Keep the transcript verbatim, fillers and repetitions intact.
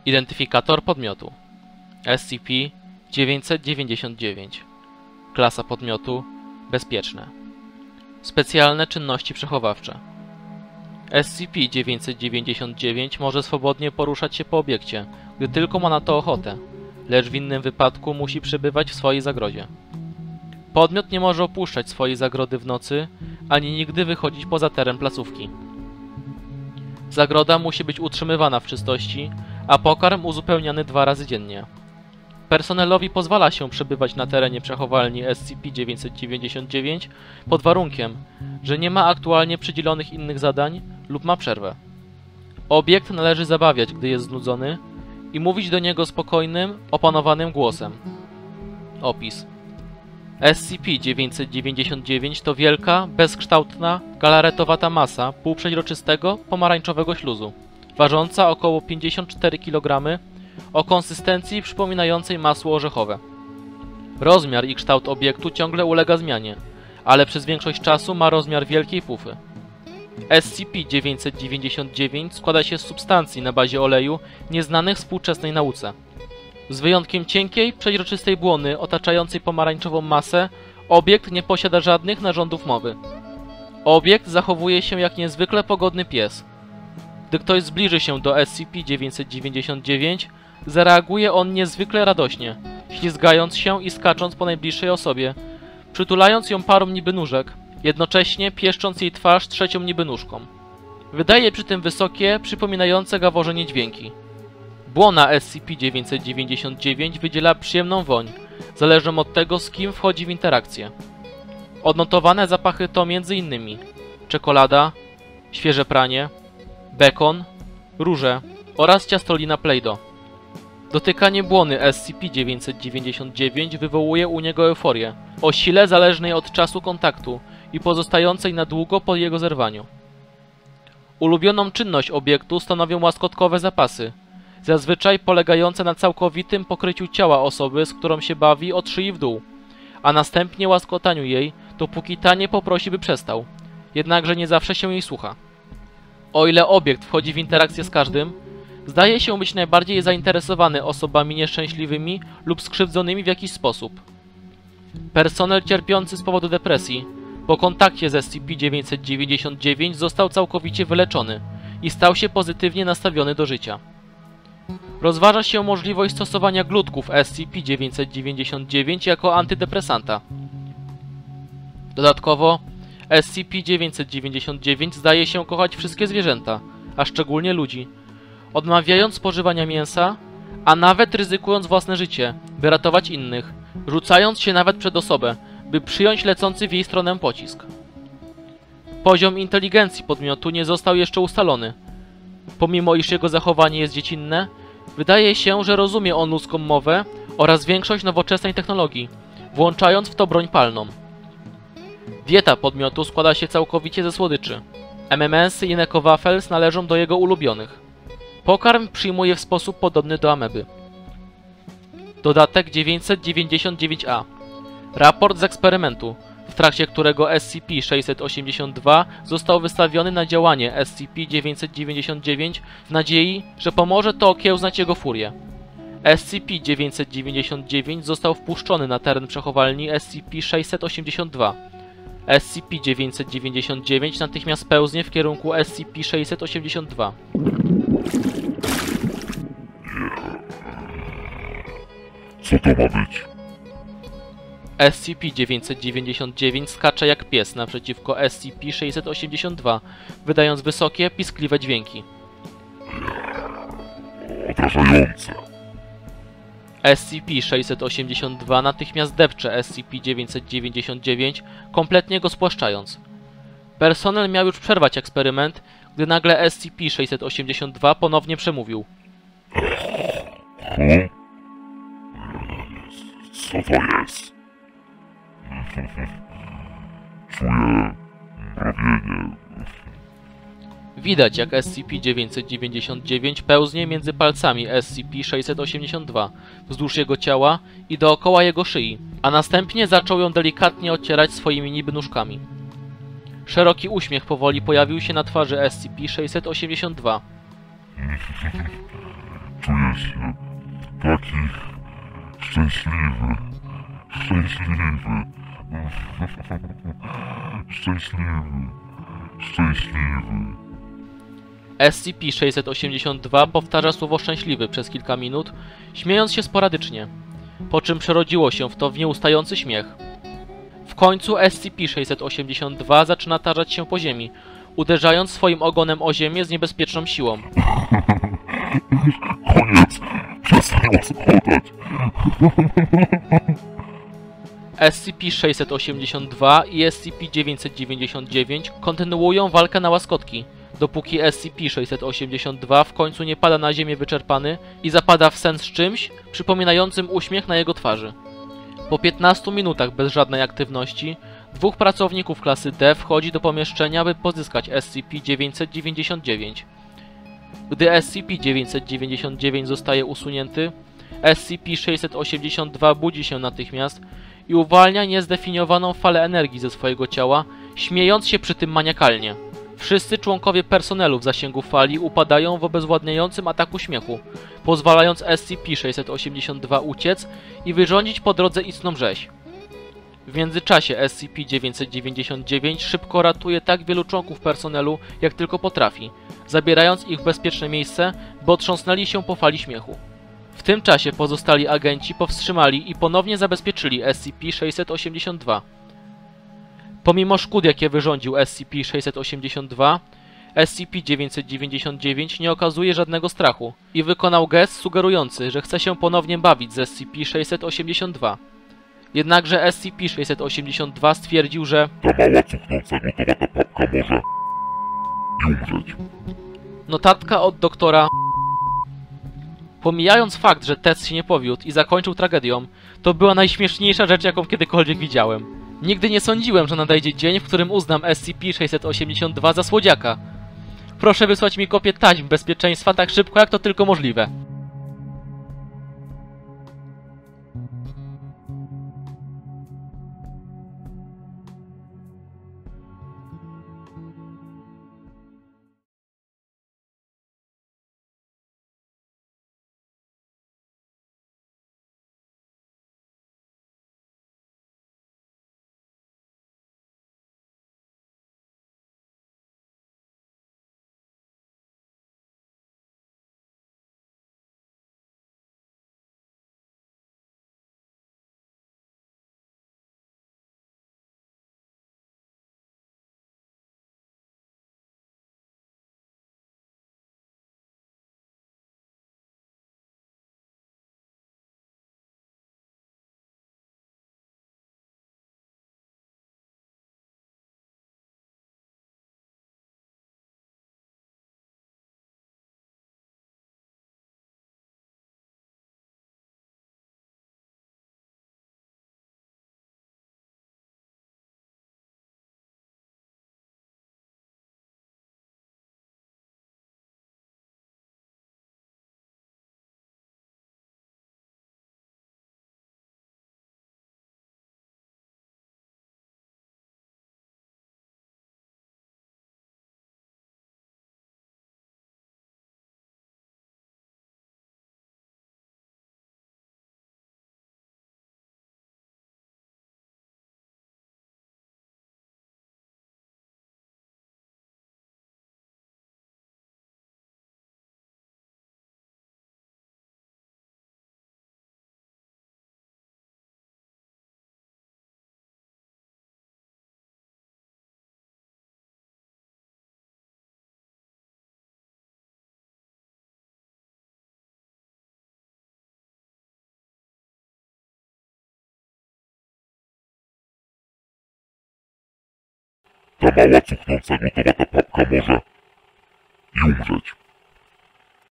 Identyfikator podmiotu S C P dziewięćset dziewięćdziesiąt dziewięć. Klasa podmiotu bezpieczne. Specjalne czynności przechowawcze. S C P dziewięćset dziewięćdziesiąt dziewięć może swobodnie poruszać się po obiekcie, gdy tylko ma na to ochotę, lecz w innym wypadku musi przebywać w swojej zagrodzie. Podmiot nie może opuszczać swojej zagrody w nocy, ani nigdy wychodzić poza teren placówki. Zagroda musi być utrzymywana w czystości, a pokarm uzupełniany dwa razy dziennie. Personelowi pozwala się przebywać na terenie przechowalni S C P dziewięćset dziewięćdziesiąt dziewięć pod warunkiem, że nie ma aktualnie przydzielonych innych zadań lub ma przerwę. Obiekt należy zabawiać, gdy jest znudzony, i mówić do niego spokojnym, opanowanym głosem. Opis. S C P dziewięćset dziewięćdziesiąt dziewięć to wielka, bezkształtna, galaretowata masa półprzeźroczystego, pomarańczowego śluzu, ważąca około pięćdziesiąt cztery kilogramy, o konsystencji przypominającej masło orzechowe. Rozmiar i kształt obiektu ciągle ulega zmianie, ale przez większość czasu ma rozmiar wielkiej pufy. S C P dziewięćset dziewięćdziesiąt dziewięć składa się z substancji na bazie oleju nieznanych współczesnej nauce. Z wyjątkiem cienkiej, przeźroczystej błony otaczającej pomarańczową masę, obiekt nie posiada żadnych narządów mowy. Obiekt zachowuje się jak niezwykle pogodny pies. Gdy ktoś zbliży się do S C P dziewięćset dziewięćdziesiąt dziewięć, zareaguje on niezwykle radośnie, ślizgając się i skacząc po najbliższej osobie, przytulając ją parą niby nóżek, jednocześnie pieszcząc jej twarz trzecią niby nóżką. Wydaje przy tym wysokie, przypominające gaworzenie dźwięki. Błona S C P dziewięćset dziewięćdziesiąt dziewięć wydziela przyjemną woń, zależną od tego, z kim wchodzi w interakcję. Odnotowane zapachy to między innymi czekolada, świeże pranie, bekon, róże oraz ciastolina Play-Doh. Dotykanie błony S C P dziewięćset dziewięćdziesiąt dziewięć wywołuje u niego euforię, o sile zależnej od czasu kontaktu i pozostającej na długo po jego zerwaniu. Ulubioną czynność obiektu stanowią łaskotkowe zapasy, zazwyczaj polegające na całkowitym pokryciu ciała osoby, z którą się bawi, od szyi w dół, a następnie łaskotaniu jej, dopóki ta nie poprosi, by przestał, jednakże nie zawsze się jej słucha. O ile obiekt wchodzi w interakcję z każdym, zdaje się być najbardziej zainteresowany osobami nieszczęśliwymi lub skrzywdzonymi w jakiś sposób. Personel cierpiący z powodu depresji po kontakcie z S C P dziewięćset dziewięćdziesiąt dziewięć został całkowicie wyleczony i stał się pozytywnie nastawiony do życia. Rozważa się możliwość stosowania glutków S C P dziewięćset dziewięćdziesiąt dziewięć jako antydepresanta. Dodatkowo S C P dziewięćset dziewięćdziesiąt dziewięć zdaje się kochać wszystkie zwierzęta, a szczególnie ludzi, odmawiając spożywania mięsa, a nawet ryzykując własne życie, by ratować innych, rzucając się nawet przed osobę, by przyjąć lecący w jej stronę pocisk. Poziom inteligencji podmiotu nie został jeszcze ustalony. Pomimo iż jego zachowanie jest dziecinne, wydaje się, że rozumie on ludzką mowę oraz większość nowoczesnej technologii, włączając w to broń palną. Dieta podmiotu składa się całkowicie ze słodyczy. M and M's i Necco Waffles należą do jego ulubionych. Pokarm przyjmuje w sposób podobny do ameby. Dodatek dziewięćset dziewięćdziesiąt dziewięć A. Raport z eksperymentu, w trakcie którego S C P sześćset osiemdziesiąt dwa został wystawiony na działanie S C P dziewięćset dziewięćdziesiąt dziewięć w nadziei, że pomoże to okiełznać jego furię. S C P dziewięćset dziewięćdziesiąt dziewięć został wpuszczony na teren przechowalni S C P sześćset osiemdziesiąt dwa. S C P dziewięćset dziewięćdziesiąt dziewięć natychmiast pełznie w kierunku S C P sześćset osiemdziesiąt dwa. Co to ma być? S C P dziewięćset dziewięćdziesiąt dziewięć skacze jak pies naprzeciwko S C P sześćset osiemdziesiąt dwa, wydając wysokie, piskliwe dźwięki. Odrażające. S C P sześćset osiemdziesiąt dwa natychmiast depcze S C P dziewięćset dziewięćdziesiąt dziewięć, kompletnie go spłaszczając. Personel miał już przerwać eksperyment, gdy nagle S C P sześćset osiemdziesiąt dwa ponownie przemówił. Hmm? Co to jest? Czuję mrowienie. Widać, jak S C P dziewięćset dziewięćdziesiąt dziewięć pełznie między palcami S C P sześćset osiemdziesiąt dwa, wzdłuż jego ciała i dookoła jego szyi, a następnie zaczął ją delikatnie ocierać swoimi niby nóżkami. Szeroki uśmiech powoli pojawił się na twarzy S C P sześćset osiemdziesiąt dwa. czuję się taki szczęśliwy, szczęśliwy, szczęśliwy, szczęśliwy. S C P sześćset osiemdziesiąt dwa powtarza słowo szczęśliwy przez kilka minut, śmiejąc się sporadycznie, po czym przerodziło się w to w nieustający śmiech. W końcu S C P sześćset osiemdziesiąt dwa zaczyna tarzać się po ziemi, uderzając swoim ogonem o ziemię z niebezpieczną siłą. Koniec! Przestań łaskotać! S C P sześćset osiemdziesiąt dwa i S C P dziewięćset dziewięćdziesiąt dziewięć kontynuują walkę na łaskotki, dopóki S C P sześćset osiemdziesiąt dwa w końcu nie pada na ziemię wyczerpany i zapada w sen z czymś przypominającym uśmiech na jego twarzy. Po piętnastu minutach bez żadnej aktywności, dwóch pracowników klasy D wchodzi do pomieszczenia, by pozyskać S C P dziewięćset dziewięćdziesiąt dziewięć. Gdy S C P dziewięćset dziewięćdziesiąt dziewięć zostaje usunięty, S C P sześćset osiemdziesiąt dwa budzi się natychmiast i uwalnia niezdefiniowaną falę energii ze swojego ciała, śmiejąc się przy tym maniakalnie. Wszyscy członkowie personelu w zasięgu fali upadają w obezwładniającym ataku śmiechu, pozwalając S C P sześćset osiemdziesiąt dwa uciec i wyrządzić po drodze istną rzeź. W międzyczasie S C P dziewięćset dziewięćdziesiąt dziewięć szybko ratuje tak wielu członków personelu, jak tylko potrafi, zabierając ich w bezpieczne miejsce, by otrząsnęli się po fali śmiechu. W tym czasie pozostali agenci powstrzymali i ponownie zabezpieczyli S C P sześćset osiemdziesiąt dwa. Pomimo szkód, jakie wyrządził S C P sześćset osiemdziesiąt dwa, S C P dziewięćset dziewięćdziesiąt dziewięć nie okazuje żadnego strachu i wykonał gest sugerujący, że chce się ponownie bawić z S C P sześćset osiemdziesiąt dwa. Jednakże S C P sześćset osiemdziesiąt dwa stwierdził, że Ta mała cuchnąca gotowata papka może i umrzeć. notatka od doktora. Pomijając fakt, że test się nie powiódł i zakończył tragedią, to była najśmieszniejsza rzecz, jaką kiedykolwiek widziałem. Nigdy nie sądziłem, że nadejdzie dzień, w którym uznam S C P sześćset osiemdziesiąt dwa za słodziaka. Proszę wysłać mi kopię taśm bezpieczeństwa tak szybko, jak to tylko możliwe. Ta mała cuchnąca gotowata papka może i umrzeć.